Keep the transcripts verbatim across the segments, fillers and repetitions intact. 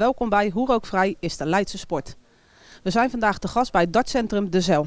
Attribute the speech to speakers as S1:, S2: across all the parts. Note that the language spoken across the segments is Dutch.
S1: welkom bij Hoe rookvrij is de Leidse sport. We zijn vandaag te gast bij het dartcentrum De Zijl.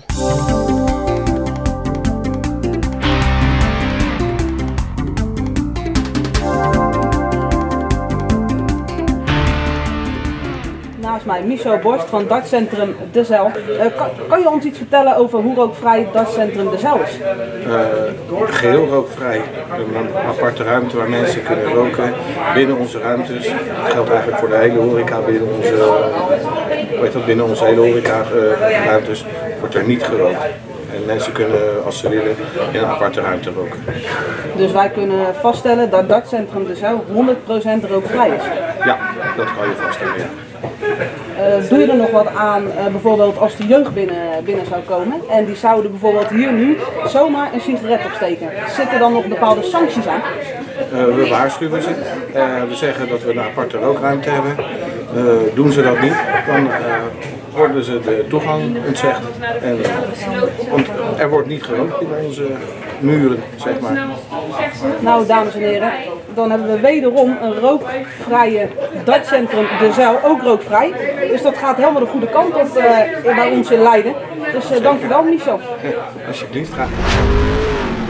S1: Naast mij Michel Borst van dartcentrum De Zijl. Uh, kan, kan je ons iets vertellen over hoe rookvrij dartcentrum De Zijl is?
S2: Uh, geheel rookvrij. Een aparte ruimte waar mensen kunnen roken binnen onze ruimtes. Dat geldt eigenlijk voor de hele horeca binnen onze, uh, weet dat, binnen onze hele horeca uh, ruimtes wordt er niet gerookt. En mensen kunnen, als ze willen, in een aparte ruimte roken.
S1: Dus wij kunnen vaststellen dat dartcentrum De Zijl honderd procent rookvrij is?
S2: Ja, dat kan je vaststellen. Ja.
S1: Uh, doe je er nog wat aan, uh, bijvoorbeeld als de jeugd binnen, binnen zou komen en die zouden bijvoorbeeld hier nu zomaar een sigaret opsteken? Zitten dan nog bepaalde sancties aan?
S2: Uh, we waarschuwen ze. Uh, we zeggen dat we een aparte rookruimte hebben. Uh, doen ze dat niet, dan uh, worden ze de toegang ontzegd. En, uh, want er wordt niet gerookt in onze muren, zeg maar.
S1: Nou, dames en heren, dan hebben we wederom een rookvrije dartcentrum De Zijl, ook rookvrij. Dus dat gaat helemaal de goede kant op uh, bij ons in Leiden. Dus uh, dankjewel, Michel.
S2: Ja, alsjeblieft, graag.